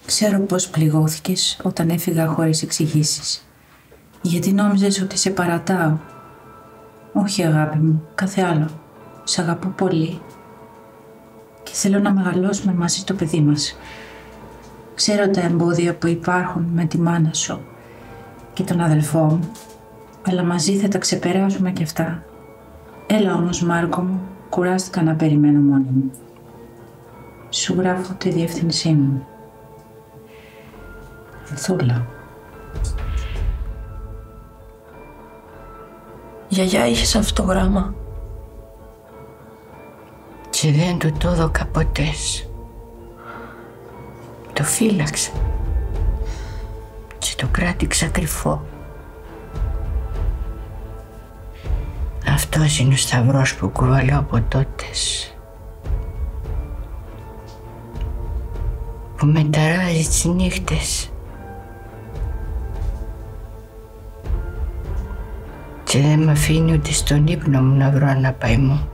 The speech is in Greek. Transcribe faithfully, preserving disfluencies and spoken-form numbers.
Ξέρω πώς πληγώθηκες όταν έφυγα χωρίς εξηγήσεις. Γιατί νόμιζες ότι σε παρατάω. Όχι, αγάπη μου, κάθε άλλο. Σ' αγαπώ πολύ. Και θέλω να μεγαλώσουμε μαζί το παιδί μας. Ξέρω τα εμπόδια που υπάρχουν με τη μάνα σου και τον αδελφό μου, αλλά μαζί θα τα ξεπεράσουμε κι αυτά. Έλα όμως, Μάρκο μου, κουράστηκα να περιμένω μόνη μου. Σου γράφω τη διεύθυνσή μου. Θούλα. Γιαγιά, είχες αυτό το γράμμα? Και δεν του το έδωκα ποτέ. Το φύλαξα και το κράτηξα κρυφό. Αυτός είναι ο σταυρός που κουβαλώ από τότες, που με ταράζει τις νύχτες και δεν μ' αφήνει ούτε στον ύπνο μου να βρω ένα παϊμό.